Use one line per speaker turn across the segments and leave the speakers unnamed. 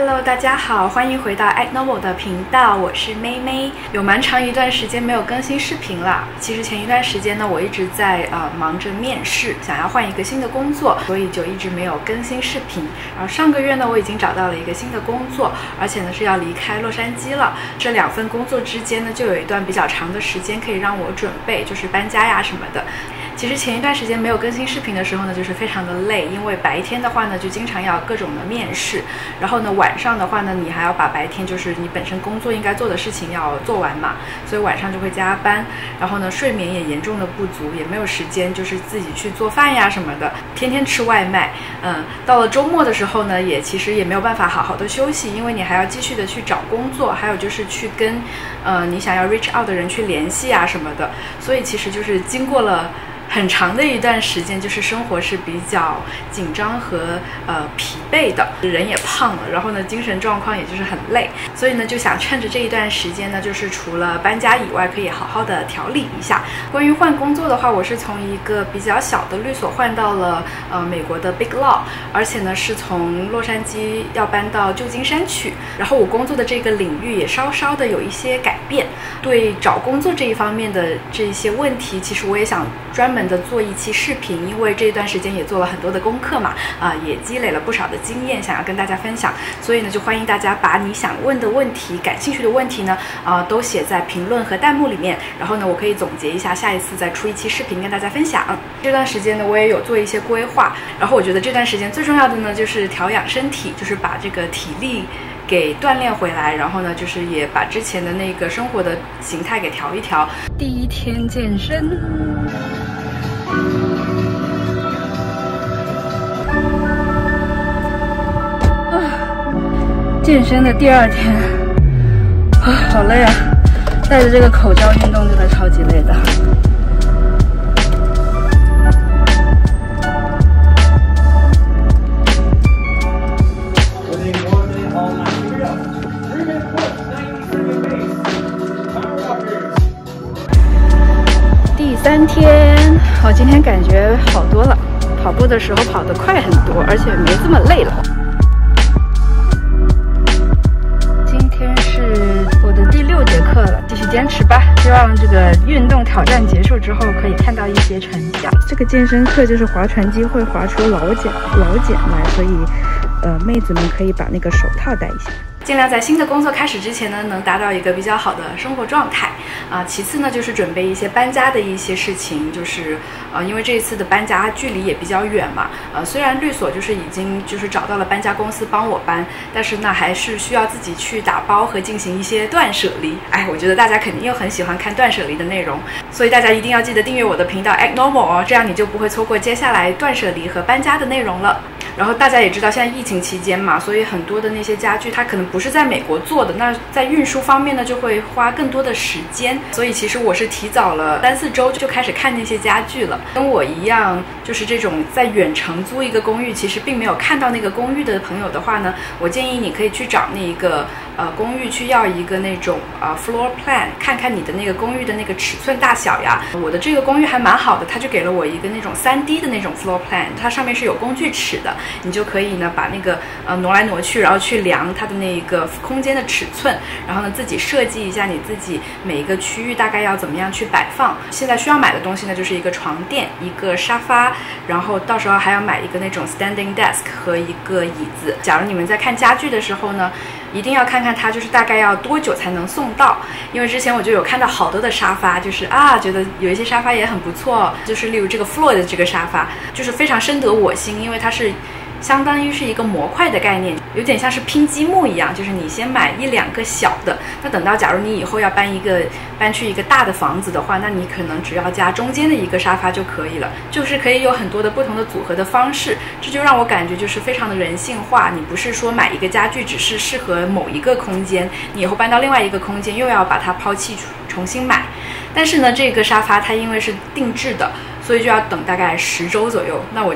Hello， 大家好，欢迎回到 ActNovel 的频道，我是妹妹。有蛮长一段时间没有更新视频了。其实前一段时间呢，我一直在忙着面试，想要换一个新的工作，所以就一直没有更新视频。然后上个月呢，我已经找到了一个新的工作，而且呢是要离开洛杉矶了。这两份工作之间呢，就有一段比较长的时间可以让我准备，就是搬家呀什么的。其实前一段时间没有更新视频的时候呢，就是非常的累，因为白天的话呢，就经常要各种的面试，然后呢晚上的话呢，你还要把白天就是你本身工作应该做的事情要做完嘛，所以晚上就会加班，然后呢睡眠也严重的不足，也没有时间就是自己去做饭呀什么的，天天吃外卖。到了周末的时候呢，其实也没有办法好好的休息，因为你还要继续的去找工作，还有就是去跟你想要 reach out 的人去联系啊什么的，所以其实就是经过了很长的一段时间，就是生活是比较紧张和疲惫的，人也胖了，然后呢精神状况也就是很累，所以呢就想趁着这一段时间呢，就是除了搬家以外，可以好好的调理一下。关于换工作的话，我是从一个比较小的律所换到了美国的 Big Law， 而且呢是从洛杉矶要搬到旧金山去，然后我工作的这个领域也稍稍的有一些改变。对找工作这一方面的这些问题，其实我也想专门的做一期视频，因为这一段时间也做了很多的功课嘛，也积累了不少的经验，想要跟大家分享。所以呢，就欢迎大家把你想问的问题、感兴趣的问题呢，都写在评论和弹幕里面，然后呢，我可以总结一下，下一次再出一期视频跟大家分享。这段时间呢，我也有做一些规划，然后我觉得这段时间最重要的呢，就是调养身体，就是把这个体力给锻炼回来，然后呢，就是也把之前的那个生活的形态给调一调。第一天健身。健身的第二天，好累啊！戴着这个口罩运动真的超级累的。第3天，我今天感觉好多了，跑步的时候跑得快很多，而且没这么累了。我的第6节课了，继续坚持吧。希望这个运动挑战结束之后，可以看到一些成效。这个健身课就是划船机会划出老茧来，所以妹子们可以把那个手套戴一下。尽量在新的工作开始之前呢，能达到一个比较好的生活状态其次呢，就是准备一些搬家的一些事情，就是因为这一次的搬家距离也比较远嘛，虽然律所就是已经就是找到了搬家公司帮我搬，但是呢还是需要自己去打包和进行一些断舍离。我觉得大家肯定又很喜欢看断舍离的内容，所以大家一定要记得订阅我的频道 ActNovel 哦，这样你就不会错过接下来断舍离和搬家的内容了。然后大家也知道现在疫情期间嘛，所以很多的那些家具它可能不是在美国做的，那在运输方面呢就会花更多的时间，所以其实我是提早了3-4周就开始看那些家具了。跟我一样就是这种在远程租一个公寓，其实并没有看到那个公寓的朋友的话呢，我建议你可以去找那个公寓去要一个那种floor plan， 看看你的那个公寓的那个尺寸大小呀。我的这个公寓还蛮好的，它就给了我一个那种3D 的那种 floor plan， 它上面是有工具尺的，你就可以呢把那个挪来挪去，然后去量它的那个空间的尺寸，然后呢自己设计一下你自己每一个区域大概要怎么样去摆放。现在需要买的东西呢，就是一个床垫、一个沙发，然后到时候还要买一个那种 standing desk 和一个椅子。假如你们在看家具的时候呢，一定要看看它就是大概要多久才能送到，因为之前我就有看到好多的沙发，就是觉得有一些沙发也很不错，就是例如这个 Floyd 的这个沙发，就是非常深得我心，因为它是相当于是一个模块的概念，有点像是拼积木一样，就是你先买1-2个小的，那等到假如你以后要搬去一个大的房子的话，那你可能只要加中间的一个沙发就可以了，就是可以有很多的不同的组合的方式，这就让我感觉就是非常的人性化。你不是说买一个家具只是适合某一个空间，你以后搬到另外一个空间又要把它抛弃重新买。但是呢，这个沙发它因为是定制的，所以就要等大概10周左右，那我就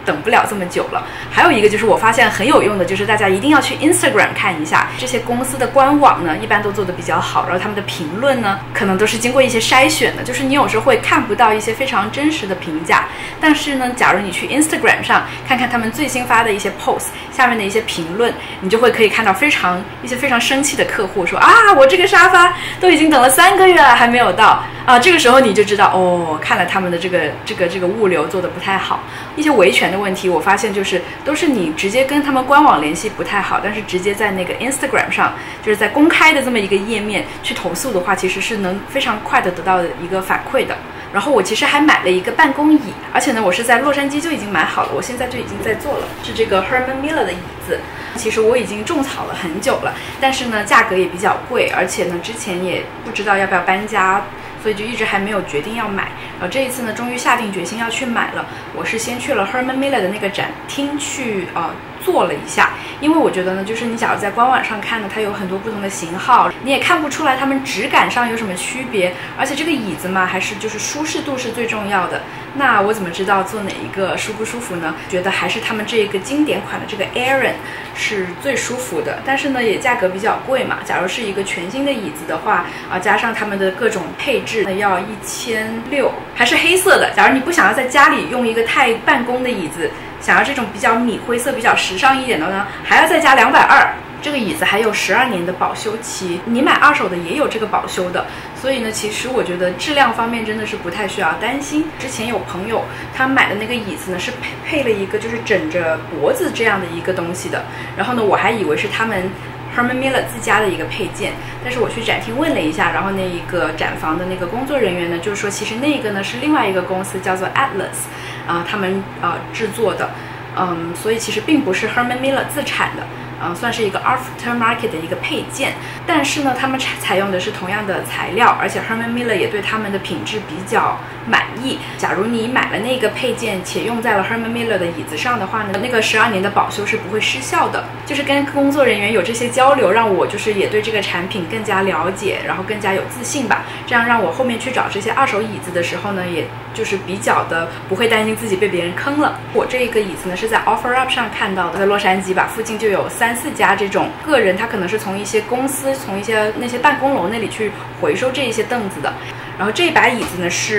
等不了这么久了。还有一个就是我发现很有用的，就是大家一定要去 Instagram 看一下这些公司的官网呢，一般都做得比较好，然后他们的评论呢，可能都是经过一些筛选的，就是你有时候会看不到一些非常真实的评价，但是呢，假如你去 Instagram 上看看他们最新发的一些 post 下面的一些评论，你就会可以看到一些非常生气的客户说啊，我这个沙发都已经等了3个月了还没有到啊，这个时候你就知道哦，看来他们的这个物流做得不太好。一些维权的问题，我发现都是你直接跟他们官网联系不太好，但是直接在那个 Instagram 上，就是在公开的这么一个页面去投诉的话，其实是能非常快的得到一个反馈的。然后我其实还买了一个办公椅，而且呢，我是在洛杉矶就已经买好了，我现在就已经在做了，是这个 Herman Miller 的椅子。其实我已经种草了很久了，但是呢，价格也比较贵，而且呢，之前也不知道要不要搬家，所以就一直还没有决定要买。然后这一次呢，终于下定决心要去买了。我是先去了 Herman Miller 的那个展厅去做了一下，因为我觉得呢，就是你假如在官网上看呢，它有很多不同的型号，你也看不出来它们质感上有什么区别，而且这个椅子嘛，还是就是舒适度是最重要的。那我怎么知道坐哪一个舒不舒服呢？觉得还是他们这个经典款的这个 Aeron 是最舒服的，但是呢，也价格比较贵嘛。假如是一个全新的椅子的话，加上他们的各种配置，要1600，还是黑色的。假如你不想要在家里用一个太办公的椅子，想要这种比较米灰色、比较时尚一点的呢，还要再加220。这个椅子还有12年的保修期，你买二手的也有这个保修的，所以呢，其实我觉得质量方面真的是不太需要担心。之前有朋友他买的那个椅子呢，是配了一个就是枕着脖子这样的一个东西的，然后呢，我还以为是他们Herman Miller 自家的一个配件，但是我去展厅问了一下，然后那一个展房的那个工作人员呢，就是说其实那个呢是另外一个公司叫做 Atlas，他们制作的，所以其实并不是 Herman Miller 自产的。算是一个 aftermarket 的一个配件，但是呢，他们采用的是同样的材料，而且 Herman Miller 也对他们的品质比较满意。假如你买了那个配件且用在了 Herman Miller 的椅子上的话呢，那个12年的保修是不会失效的。就是跟工作人员有这些交流，让我就是也对这个产品更加了解，然后更加有自信吧。这样让我后面去找这些二手椅子的时候呢，也就是比较的不会担心自己被别人坑了。我这个椅子呢是在 OfferUp 上看到的，在洛杉矶吧，附近就有3-4家这种个人，他可能是从一些公司、从那些办公楼那里去回收这一些凳子的。然后这把椅子呢是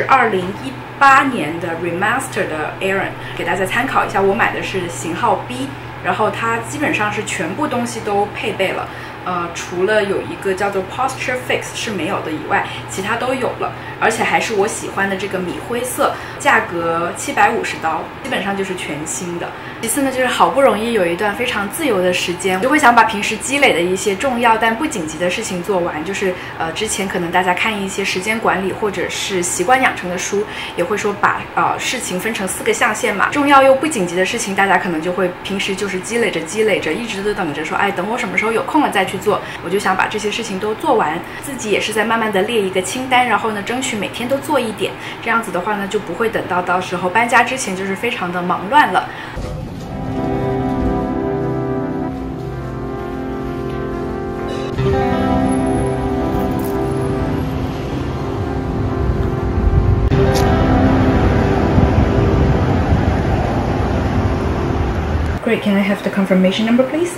2018年的 Remaster 的 Aeron， 给大家参考一下。我买的是型号 B， 然后它基本上是全部东西都配备了。除了有一个叫做 Posture Fix 是没有的以外，其他都有了，而且还是我喜欢的这个米灰色，价格$750，基本上就是全新的。其次呢，就是好不容易有一段非常自由的时间，我就会想把平时积累的一些重要但不紧急的事情做完。就是之前可能大家看一些时间管理或者是习惯养成的书，也会说把事情分成4个象限嘛，重要又不紧急的事情，大家可能就会平时就是积累着，一直都等着说，哎，等我什么时候有空了再去做。我就想把这些事情都做完，自己也是在慢慢的列一个清单，然后呢，争取每天都做一点。这样子的话呢，就不会等到时候搬家之前就是非常的忙乱了。Great, can I have the confirmation number, please?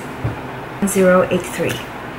1083.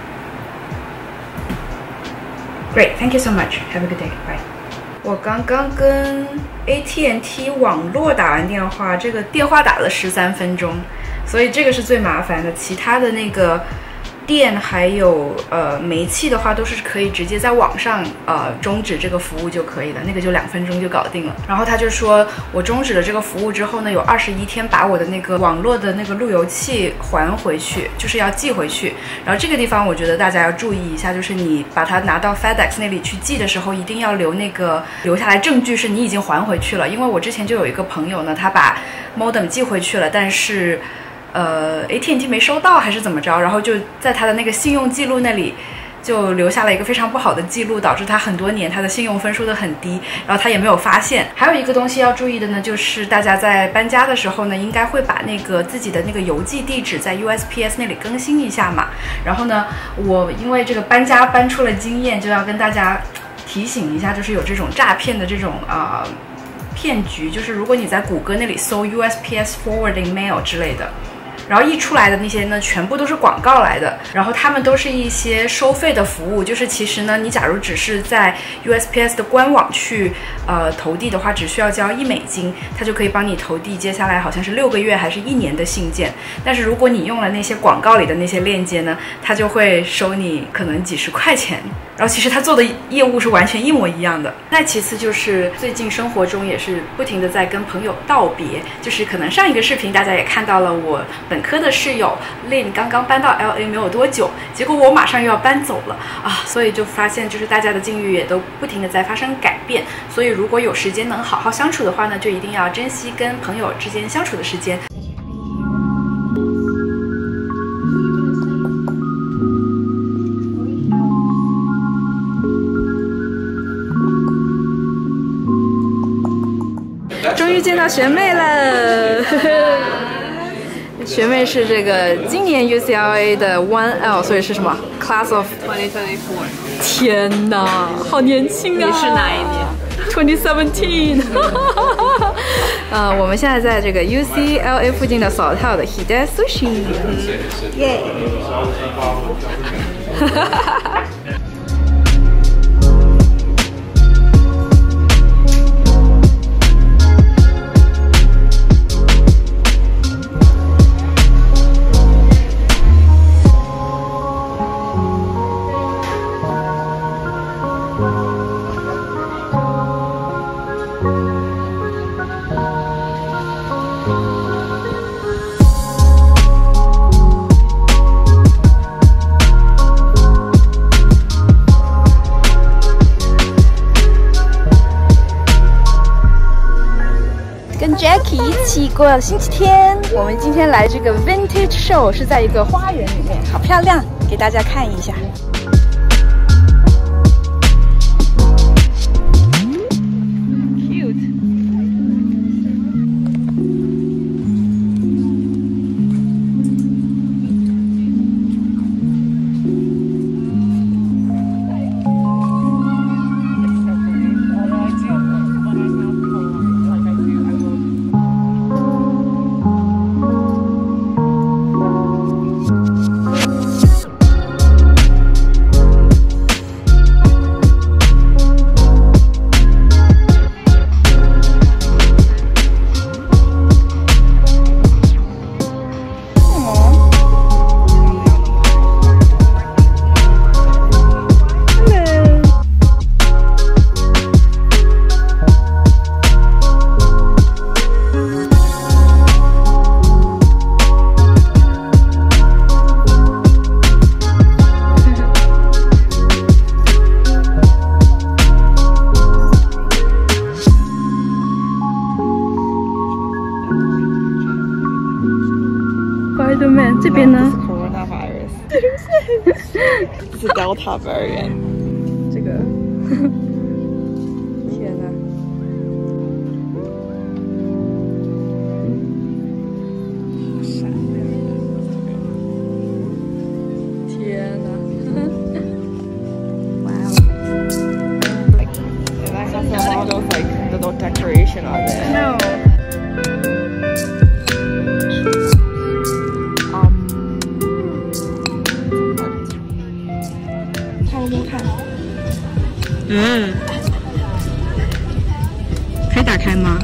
Great, thank you so much. Have a good day. Bye. 我刚刚跟 AT&T 网络打完电话，这个电话打了13分钟，所以这个是最麻烦的。其他的那个电还有煤气的话，都是可以直接在网上终止这个服务就可以了，那个就2分钟就搞定了。然后他就说我终止了这个服务之后呢，有21天把我的那个网络的那个路由器还回去，就是要寄回去。然后这个地方我觉得大家要注意一下，就是你把它拿到 FedEx 那里去寄的时候，一定要留下来证据是你已经还回去了。因为我之前就有一个朋友呢，他把 modem 寄回去了，但是AT&T 没收到还是怎么着，然后就在他的那个信用记录那里就留下了一个非常不好的记录，导致他很多年他的信用分数都很低，然后他也没有发现。还有一个东西要注意的呢，就是大家在搬家的时候呢，应该会把那个自己的那个邮寄地址在 USPS 那里更新一下嘛。然后呢，我因为这个搬家搬出了经验，就要跟大家提醒一下，就是有这种诈骗的这种骗局，就是如果你在谷歌那里搜 USPS Forwarding Mail 之类的。然后一出来的那些呢，全部都是广告来的，然后他们都是一些收费的服务，就是其实呢，你假如只是在 USPS 的官网去投递的话，只需要交$1，它就可以帮你投递接下来好像是6个月还是1年的信件。但是如果你用了那些广告里的那些链接呢，它就会收你可能几十块钱。然后其实他做的业务是完全一模一样的。那其次就是最近生活中也是不停的在跟朋友道别，就是可能上一个视频大家也看到了，我本科的室友 Lin 刚刚搬到 LA 没有多久，结果我马上又要搬走了啊，所以就发现就是大家的境遇也都不停的在发生改变。所以如果有时间能好好相处的话呢，就一定要珍惜跟朋友之间相处的时间。终于见到学妹了，学妹是这个今年 UCLA 的 1L， 所以是什么 Class of 2024。天哪，好年轻啊！你是哪一年？2017。我们现在在这个 UCLA 附近的 Saltao 的 Hide Sushi， 耶！跟 Jackie 一起过了星期天，我们今天来这个 Vintage Show 是在一个花园里面，好漂亮，给大家看一下。Cute。Spider-Man 这边呢？
Coronavirus， 是 Delta variant。
这个，天哪！天哪！哇哦
And I have some of those like little decoration on it.
No。可以打开吗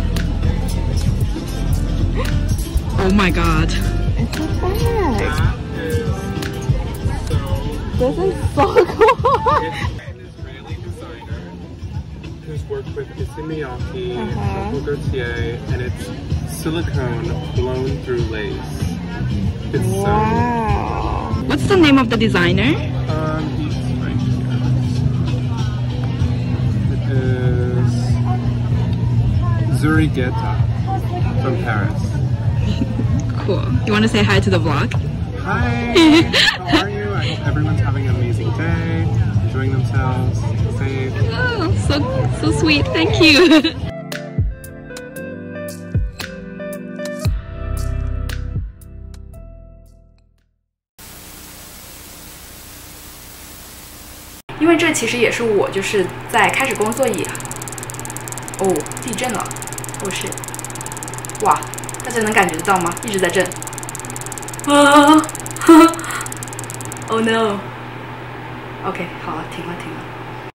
？Oh my god！
It's a bag. This is so cool.
Israeli designer who's worked with Issey Miyake, Jean-Paul Gaultier, and it's silicone blown through lace. It's
Wow.
What's the name of the designer?
He's right here. It is Zuri Guetta from Paris.
Cool. You want to say hi to the vlog?
Hi. How are you? I hope everyone's having an amazing day, enjoying themselves, safe.
Oh, so sweet. Thank you. 因为这其实也是我就是在开始工作以，哦，地震了， 哦是，哇，大家能感觉得到吗？一直在震。啊，Oh no！OK， 好了，停了。